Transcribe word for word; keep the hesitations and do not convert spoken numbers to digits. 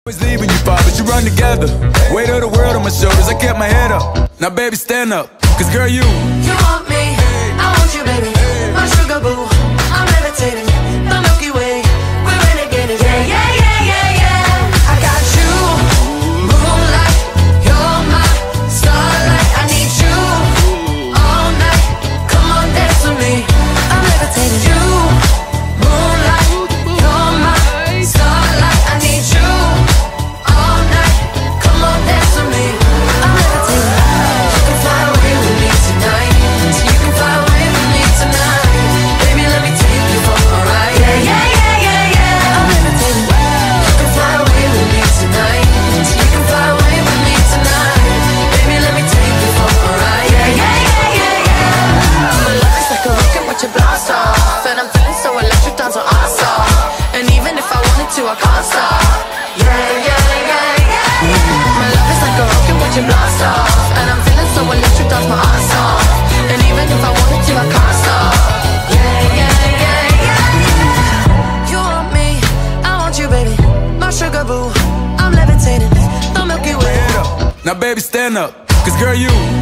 Always leaving you far, but you run together. Weight of the world on my shoulders, I kept my head up. Now baby, stand up, cause girl, you You want me, I want you, baby. My sugar boo, I'm levitating. The Milky Way, we're renegading. Yeah, yeah, yeah, yeah, yeah. I got you, moonlight. You're my starlight. I need you all night. Come on, dance with me. I'm levitating. You, moonlight. You're my starlight. I need you all night. Come on, dance with me. I'm levitating. You can fly away with me tonight. You can fly away with me tonight. Baby, let me take you for a ride. Yeah, yeah, yeah, yeah, yeah. I'm levitating. You can fly away with me tonight. You can fly away with me tonight. Baby, let me take you for a ride. Yeah, yeah, yeah, yeah, yeah. My love is like a rocket with your blast off, and I'm feeling so electric, down so awesome. And even if I wanted to, I can't stop. Yeah, yeah, yeah, yeah. My love is like a rocket with your blast off, and I'm feeling so electric, down my ass off. And even if I wanted to, I can't stop. Yeah, yeah, yeah, yeah. You want me, I want you, baby. My sugar boo, I'm levitating. The Milky Way. head up. Now baby, stand up, cause girl, you